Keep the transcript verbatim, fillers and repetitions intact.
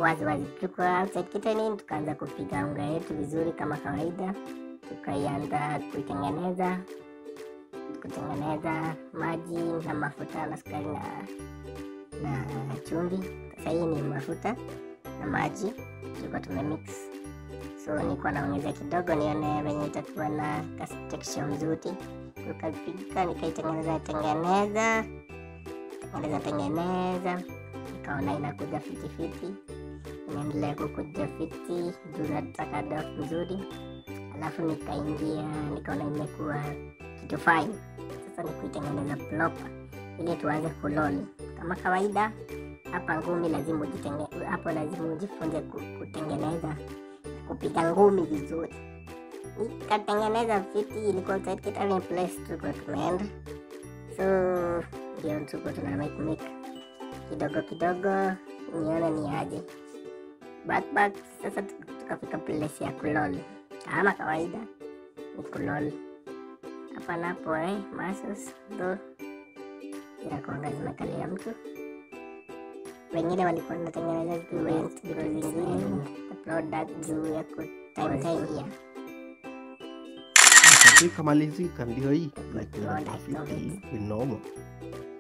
wazi wazi. Tulikuwa outside kitchen, tukaanza kupika unga yetu vizuri kama kawaida. Tukaianza kuitengeneza kutengeneza maji na mafuta na sukari na na chumvi. Sasa hii ni mafuta na maji tulikuwa tumemix. So nilikuwa naongeza kidogo nione venye itakuwa na texture mzuri. Tukapika, nikaitengeneza tengeneza tengeneza tengeneza nikaona inakuja fiti fiti, inaendelea kukuja fiti, ndio nataka dough mzuri. Alafu nikaingia, nikaona imekuwa kitu fine. Sasa nikuitengeneza proper ili tuanze kuloli kama kawaida. Hapa ngumi lazima ujitenge, hapo lazima ujifunze kutengeneza kupiga ngumi vizuri. Nikatengeneza fiti, ilikuwa tight kitchen place tulikuwa tumeenda. So ndio tulikuwa tuna make make kidogo kidogo nione ni aje. Back back sasa tukafika place ya kuloli kama kawaida, ni kuloli hapa napo eh masos ndo ya kuangazia kale ya mtu. Wengine walikuwa wanatengeneza event zile zingine product juu ya ku time time ya Kama malizika ndio hii like ni normal.